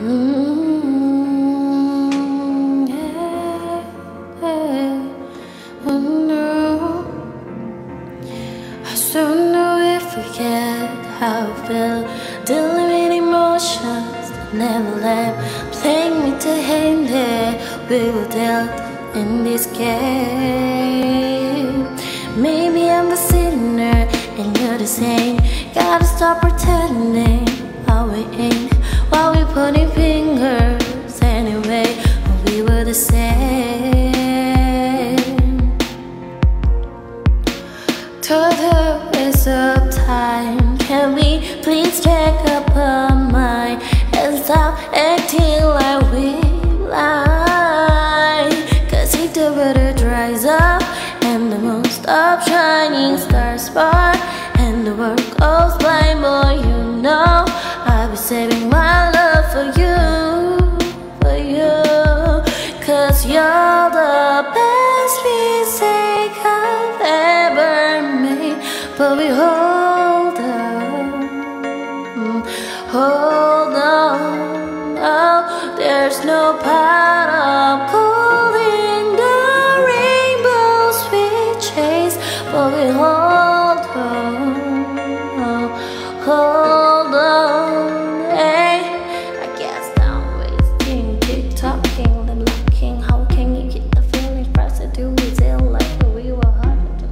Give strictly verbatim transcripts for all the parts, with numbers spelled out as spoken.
Mm, yeah, yeah. Oh no, I still know we forget how I feel, dealing with emotions that never left, playing me to hand that we were dealt in this game. Maybe I'm the sinner and you're the same. Gotta stop pretending how we ain't, while we pointing fingers anyway, when we were the same. Total waste of time. Can we please check up our mind and stop acting like we lie? Cause if the weather dries up and the moon stops shining, stars spark and the world goes blind, boy, you know I'll be saving my love for you, for you. Cause you're the best mistake I've ever made. But we hold on, hold on, oh, there's no pot of gold in the rainbows we chase. But we hold on, hold on, hey. I guess I'm wasting, keep talking, then looking. How can you get the feeling pressed to do it like we were hard?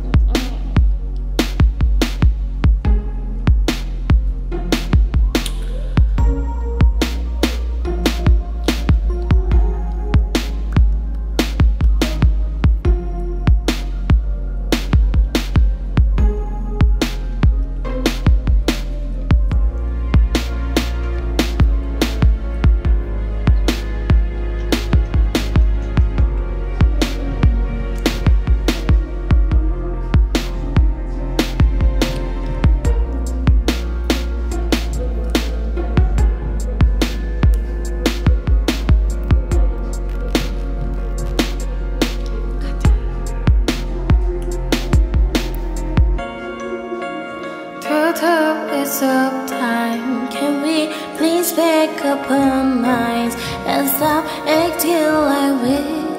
Total waste of time. Can we please pick up our minds and stop acting like we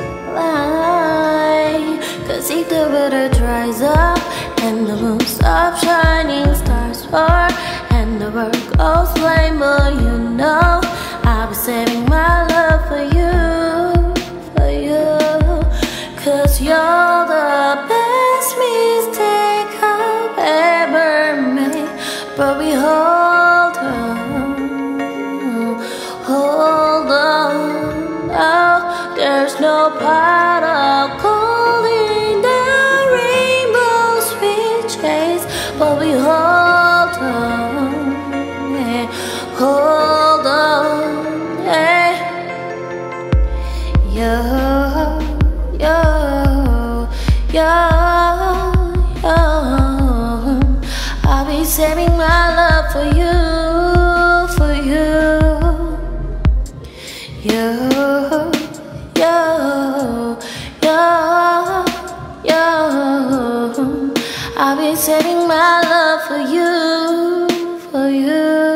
lie? Cause if the weather dries up and the moon stops shining, stars fall and the world goes blind, but you know I'll be saving my love for you, for you. Cause you're the best mistake I've ever made. But we hold on, hold on, oh, there's no pot of gold in the rainbows we chase. But we hold on, yeah, hold on, yeah. Yo, yo, yo, yo, I'll be saving my love for you, for you. Yo, yo, yo, yo, I'll be saving my love for you, for you.